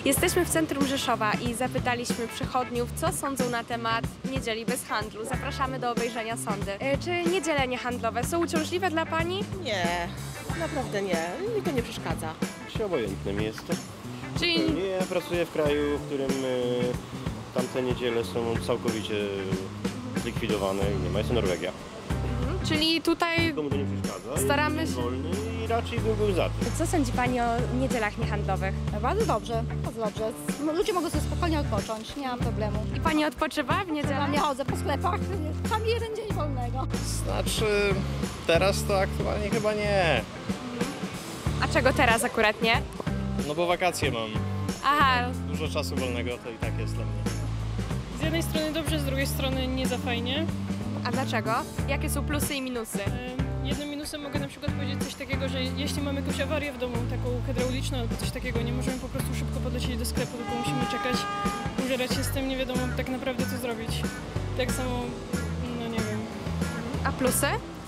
Jesteśmy w centrum Rzeszowa i zapytaliśmy przechodniów, co sądzą na temat niedzieli bez handlu. Zapraszamy do obejrzenia sądy. Czy niedziele niehandlowe są uciążliwe dla Pani? Nie, naprawdę nie. Mi to nie przeszkadza. Obojętnym jest to. Czyli Ja pracuję w kraju, w którym tamte niedziele są całkowicie zlikwidowane i nie ma. Jest to Norwegia. Czyli tutaj Nikomu to nie przeszkadza. staramy Jest się... wolny i raczej bym był za tym. Co sądzi Pani o niedzielach niehandlowych? Bardzo dobrze, bardzo dobrze. Ludzie mogą sobie spokojnie odpocząć, nie mam problemu. I Pani odpoczywa w niedzielę? Ja chodzę po sklepach, sam jeden dzień wolnego. Znaczy, teraz to aktualnie chyba nie. A czego teraz akurat nie? No bo wakacje mam. Aha, Dużo czasu wolnego to i tak jest dla mnie. Z jednej strony dobrze, z drugiej strony nie za fajnie. a dlaczego? Jakie są plusy i minusy? Jednym minusem mogę na przykład powiedzieć coś takiego, że jeśli mamy jakąś awarię w domu, taką hydrauliczną albo coś takiego, nie możemy po prostu szybko podlecieć do sklepu, tylko musimy czekać, użerać się z tym, nie wiadomo tak naprawdę co zrobić. Tak samo, no nie wiem. A plusy?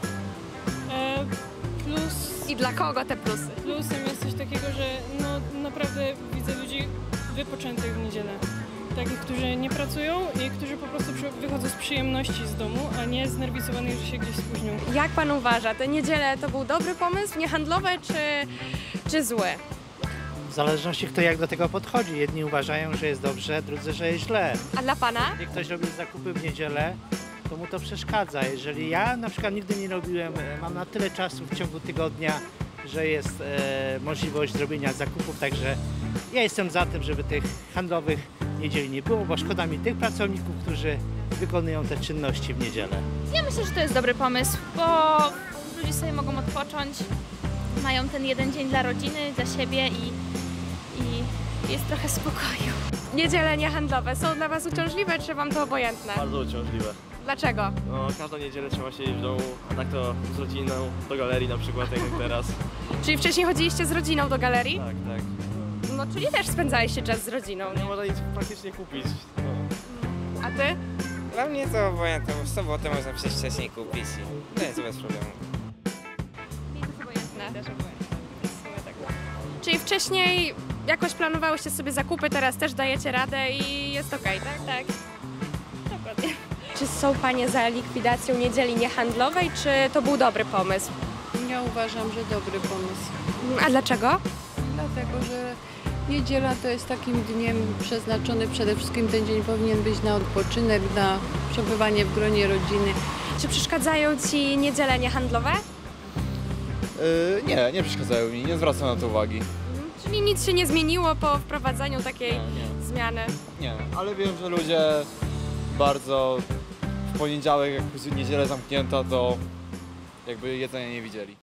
Plus, I dla kogo te plusy? plusem jest coś takiego, że no naprawdę widzę ludzi wypoczętych w niedzielę. Takich, którzy nie pracują i którzy po prostu wychodzą z przyjemności z domu, a nie znerwisowani, że się gdzieś spóźnią. Jak Pan uważa, te niedziele to był dobry pomysł, niehandlowe czy zły? W zależności kto jak do tego podchodzi. Jedni uważają, że jest dobrze, drudzy, że jest źle. A dla Pana? Jeżeli ktoś robi zakupy w niedzielę, to mu to przeszkadza. Jeżeli ja na przykład nigdy nie robiłem, mam na tyle czasu w ciągu tygodnia, że jest możliwość zrobienia zakupów, także ja jestem za tym, żeby tych handlowych niedzieli nie było, bo szkoda mi tych pracowników, którzy wykonują te czynności w niedzielę. Ja myślę, że to jest dobry pomysł, bo ludzie sobie mogą odpocząć, mają ten jeden dzień dla rodziny, dla siebie i jest trochę spokoju. Niedziele niehandlowe są dla Was uciążliwe, czy Wam to obojętne? Bardzo uciążliwe. Dlaczego? No, każdą niedzielę trzeba siedzieć w domu, a tak to z rodziną, do galerii na przykład, tak jak teraz. Czyli wcześniej chodziliście z rodziną do galerii? Tak, tak. No, czyli też spędzaliście czas z rodziną, Nie nie? można nic praktycznie kupić. No. A Ty? Dla mnie to obojętne, w sobotę można przejść wcześniej kupić i to jest bez problemu. Mi to obojętne. Też obojętne. Czyli wcześniej jakoś planowałyście sobie zakupy, teraz też dajecie radę i jest okej, tak? Tak, dokładnie. Czy są Panie za likwidacją niedzieli niehandlowej, czy to był dobry pomysł? Ja uważam, że dobry pomysł. A dlaczego? Dlatego, że niedziela to jest takim dniem przeznaczony, przede wszystkim ten dzień powinien być na odpoczynek, na przebywanie w gronie rodziny. Czy przeszkadzają Ci niedziele niehandlowe? Nie przeszkadzają mi, nie zwracam na to uwagi. Czyli nic się nie zmieniło po wprowadzeniu takiej zmiany? Nie, ale wiem, że ludzie bardzo w poniedziałek, jak niedzielę zamknięta, to jakby jedzenia nie widzieli.